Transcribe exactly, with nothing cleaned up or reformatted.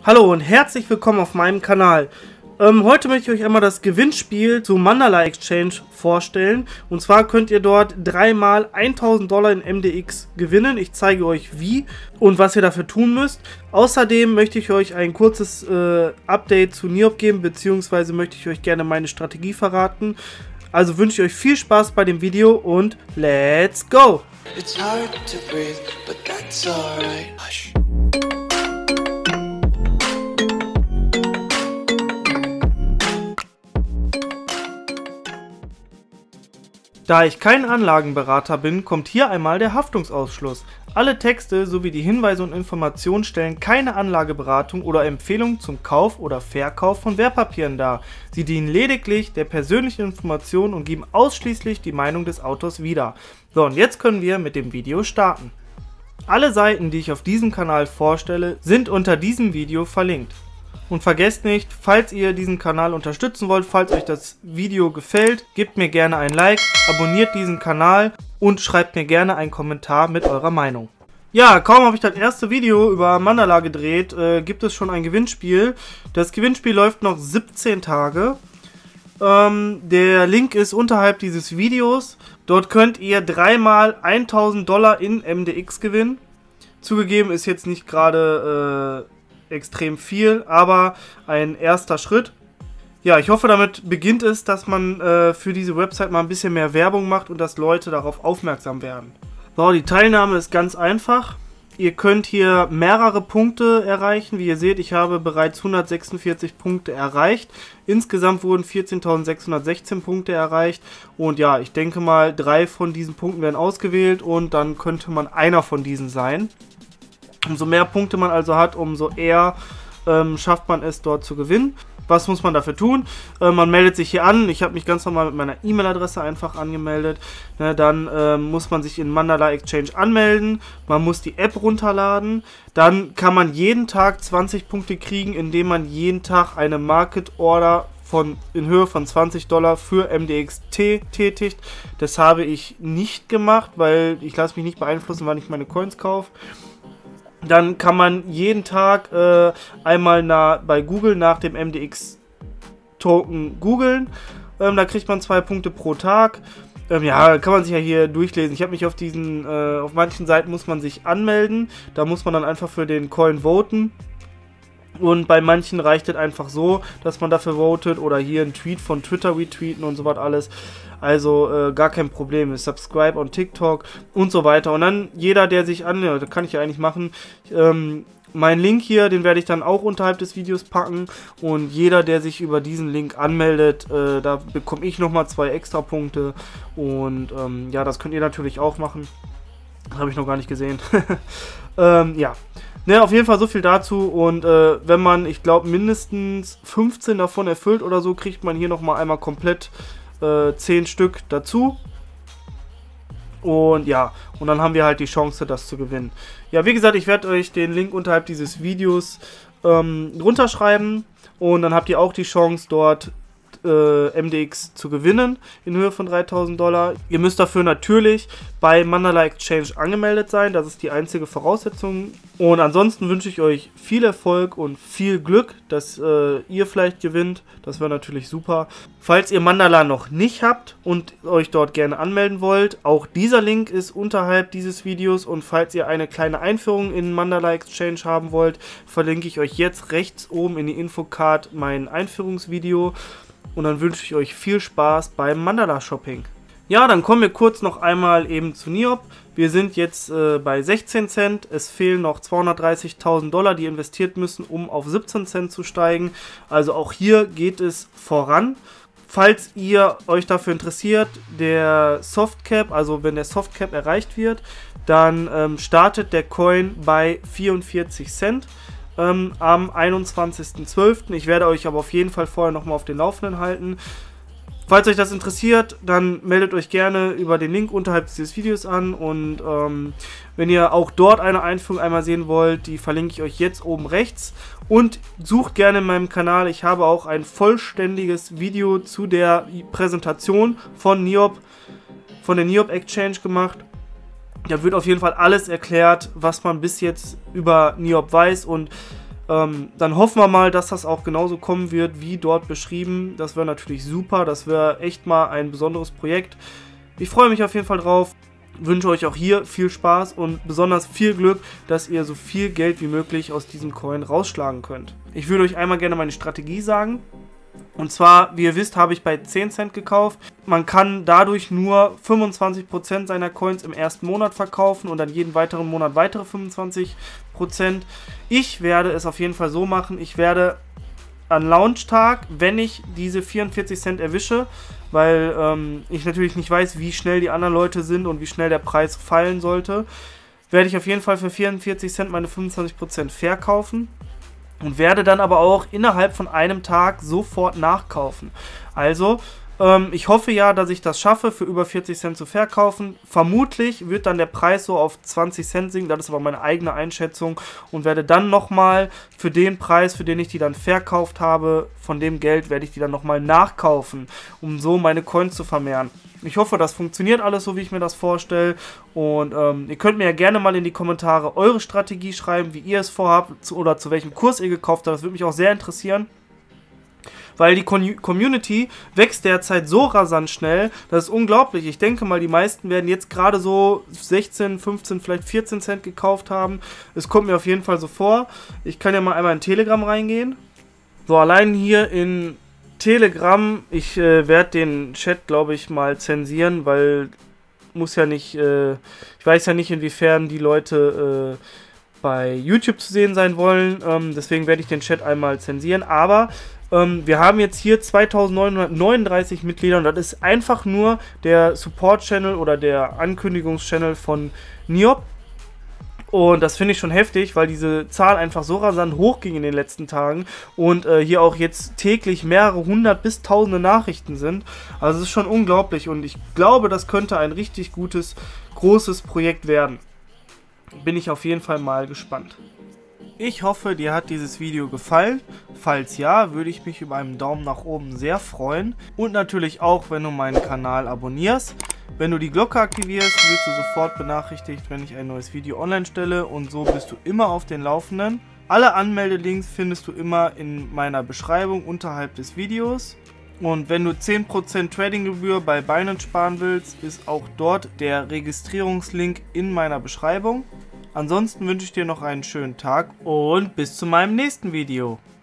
Hallo und herzlich willkommen auf meinem Kanal. Ähm, heute möchte ich euch einmal das Gewinnspiel zu Mandala Exchange vorstellen. Und zwar könnt ihr dort dreimal tausend Dollar in M D X gewinnen. Ich zeige euch wie und was ihr dafür tun müsst. Außerdem möchte ich euch ein kurzes äh, Update zu Niop geben, beziehungsweise möchte ich euch gerne meine Strategie verraten. Also wünsche ich euch viel Spaß bei dem Video und let's go! It's hard to breathe, but that's alright. Hush. Da ich kein Anlagenberater bin, kommt hier einmal der Haftungsausschluss. Alle Texte sowie die Hinweise und Informationen stellen keine Anlageberatung oder Empfehlung zum Kauf oder Verkauf von Wertpapieren dar. Sie dienen lediglich der persönlichen Information und geben ausschließlich die Meinung des Autors wieder. So, und jetzt können wir mit dem Video starten. Alle Seiten, die ich auf diesem Kanal vorstelle, sind unter diesem Video verlinkt. Und vergesst nicht, falls ihr diesen Kanal unterstützen wollt, falls euch das Video gefällt, gebt mir gerne ein Like, abonniert diesen Kanal und schreibt mir gerne einen Kommentar mit eurer Meinung. Ja, kaum habe ich das erste Video über Mandala gedreht, äh, gibt es schon ein Gewinnspiel. Das Gewinnspiel läuft noch siebzehn Tage. Ähm, der Link ist unterhalb dieses Videos. Dort könnt ihr dreimal tausend Dollar in M D X gewinnen. Zugegeben ist jetzt nicht gerade äh, extrem viel, aber ein erster Schritt. Ja, ich hoffe, damit beginnt es, dass man äh, für diese Website mal ein bisschen mehr Werbung macht und dass Leute darauf aufmerksam werden. So, die Teilnahme ist ganz einfach. Ihr könnt hier mehrere Punkte erreichen. Wie ihr seht, ich habe bereits hundertsechsundvierzig Punkte erreicht. Insgesamt wurden vierzehntausendsechshundertsechzehn Punkte erreicht. Und ja, ich denke mal, drei von diesen Punkten werden ausgewählt und dann könnte man einer von diesen sein. Umso mehr Punkte man also hat, umso eher ähm, schafft man es, dort zu gewinnen. Was muss man dafür tun? Äh, man meldet sich hier an. Ich habe mich ganz normal mit meiner E-Mail-Adresse einfach angemeldet. Ne, dann äh, muss man sich in Mandala Exchange anmelden. Man muss die App runterladen. Dann kann man jeden Tag zwanzig Punkte kriegen, indem man jeden Tag eine Market Order von, in Höhe von zwanzig Dollar für M D X T tätigt. Das habe ich nicht gemacht, weil ich lasse mich nicht beeinflussen, wann ich meine Coins kaufe. Dann kann man jeden Tag äh, einmal na, bei Google nach dem M D X-Token googeln. Ähm, da kriegt man zwei Punkte pro Tag. Ähm, ja, kann man sich ja hier durchlesen. Ich habe mich auf diesen, äh, auf manchen Seiten muss man sich anmelden. Da muss man dann einfach für den Coin voten. Und bei manchen reicht es einfach so, dass man dafür votet oder hier einen Tweet von Twitter retweeten und so was alles. Also äh, gar kein Problem. Subscribe on TikTok und so weiter. Und dann jeder, der sich an, ja, das kann ich ja eigentlich machen, ähm, mein Link hier, den werde ich dann auch unterhalb des Videos packen. Und jeder, der sich über diesen Link anmeldet, äh, da bekomme ich nochmal zwei extra Punkte. Und ähm, ja, das könnt ihr natürlich auch machen. Das habe ich noch gar nicht gesehen. ähm, ja. Ne, auf jeden Fall so viel dazu und äh, wenn man, ich glaube, mindestens fünfzehn davon erfüllt oder so, kriegt man hier nochmal einmal komplett äh, zehn Stück dazu. Und ja, und dann haben wir halt die Chance, das zu gewinnen. Ja, wie gesagt, ich werde euch den Link unterhalb dieses Videos ähm, runterschreiben und dann habt ihr auch die Chance, dort äh, M D X zu gewinnen in Höhe von dreitausend Dollar. Ihr müsst dafür natürlich bei Mandala Exchange angemeldet sein, das ist die einzige Voraussetzung. Und ansonsten wünsche ich euch viel Erfolg und viel Glück, dass äh, ihr vielleicht gewinnt. Das wäre natürlich super. Falls ihr Mandala noch nicht habt und euch dort gerne anmelden wollt, auch dieser Link ist unterhalb dieses Videos. Und falls ihr eine kleine Einführung in Mandala Exchange haben wollt, verlinke ich euch jetzt rechts oben in die Infocard mein Einführungsvideo. Und dann wünsche ich euch viel Spaß beim Mandala Shopping. Ja, dann kommen wir kurz noch einmal eben zu Niop. Wir sind jetzt äh, bei sechzehn Cent. Es fehlen noch zweihundertdreißigtausend Dollar, die investiert müssen, um auf siebzehn Cent zu steigen. Also auch hier geht es voran. Falls ihr euch dafür interessiert, der Softcap, also wenn der Softcap erreicht wird, dann ähm, startet der Coin bei vierundvierzig Cent. Ähm, am einundzwanzigsten zwölften Ich werde euch aber auf jeden Fall vorher nochmal auf den Laufenden halten. Falls euch das interessiert, dann meldet euch gerne über den Link unterhalb dieses Videos an. Und ähm, wenn ihr auch dort eine Einführung einmal sehen wollt, die verlinke ich euch jetzt oben rechts. Und sucht gerne in meinem Kanal. Ich habe auch ein vollständiges Video zu der Präsentation von Niop, von der Niop Exchange gemacht. Da wird auf jeden Fall alles erklärt, was man bis jetzt über Niop weiß und Ähm, dann hoffen wir mal, dass das auch genauso kommen wird, wie dort beschrieben. Das wäre natürlich super, das wäre echt mal ein besonderes Projekt. Ich freue mich auf jeden Fall drauf, wünsche euch auch hier viel Spaß und besonders viel Glück, dass ihr so viel Geld wie möglich aus diesem Coin rausschlagen könnt. Ich würde euch einmal gerne meine Strategie sagen. Und zwar, wie ihr wisst, habe ich bei zehn Cent gekauft. Man kann dadurch nur fünfundzwanzig Prozent seiner Coins im ersten Monat verkaufen und dann jeden weiteren Monat weitere fünfundzwanzig Prozent. Ich werde es auf jeden Fall so machen, ich werde an Launchtag, wenn ich diese vierundvierzig Cent erwische, weil ähm, ich natürlich nicht weiß, wie schnell die anderen Leute sind und wie schnell der Preis fallen sollte, werde ich auf jeden Fall für vierundvierzig Cent meine fünfundzwanzig Prozent verkaufen. Und werde dann aber auch innerhalb von einem Tag sofort nachkaufen. Also, ähm, ich hoffe ja, dass ich das schaffe, für über vierzig Cent zu verkaufen. Vermutlich wird dann der Preis so auf zwanzig Cent sinken, das ist aber meine eigene Einschätzung. Und werde dann nochmal für den Preis, für den ich die dann verkauft habe, von dem Geld werde ich die dann nochmal nachkaufen, um so meine Coins zu vermehren. Ich hoffe, das funktioniert alles so, wie ich mir das vorstelle. Und ähm, ihr könnt mir ja gerne mal in die Kommentare eure Strategie schreiben, wie ihr es vorhabt zu, oder zu welchem Kurs ihr gekauft habt. Das würde mich auch sehr interessieren. Weil die Con- Community wächst derzeit so rasant schnell, das ist unglaublich. Ich denke mal, die meisten werden jetzt gerade so sechzehn, fünfzehn, vielleicht vierzehn Cent gekauft haben. Es kommt mir auf jeden Fall so vor. Ich kann ja mal einmal in Telegram reingehen. So, allein hier in Telegram, ich äh, werde den Chat, glaube ich, mal zensieren, weil muss ja nicht, äh, ich weiß ja nicht, inwiefern die Leute äh, bei YouTube zu sehen sein wollen, ähm, deswegen werde ich den Chat einmal zensieren, aber ähm, wir haben jetzt hier zweitausendneunhundertneununddreißig Mitglieder und das ist einfach nur der Support-Channel oder der Ankündigungs-Channel von Niop. Und das finde ich schon heftig, weil diese Zahl einfach so rasant hochging in den letzten Tagen und äh, hier auch jetzt täglich mehrere hundert bis tausende Nachrichten sind. Also es ist schon unglaublich und ich glaube, das könnte ein richtig gutes, großes Projekt werden. Bin ich auf jeden Fall mal gespannt. Ich hoffe, dir hat dieses Video gefallen. Falls ja, würde ich mich über einen Daumen nach oben sehr freuen. Und natürlich auch, wenn du meinen Kanal abonnierst. Wenn du die Glocke aktivierst, wirst du sofort benachrichtigt, wenn ich ein neues Video online stelle. Und so bist du immer auf den Laufenden. Alle Anmeldelinks findest du immer in meiner Beschreibung unterhalb des Videos. Und wenn du zehn Prozent Tradinggebühr bei Binance sparen willst, ist auch dort der Registrierungslink in meiner Beschreibung. Ansonsten wünsche ich dir noch einen schönen Tag und bis zu meinem nächsten Video.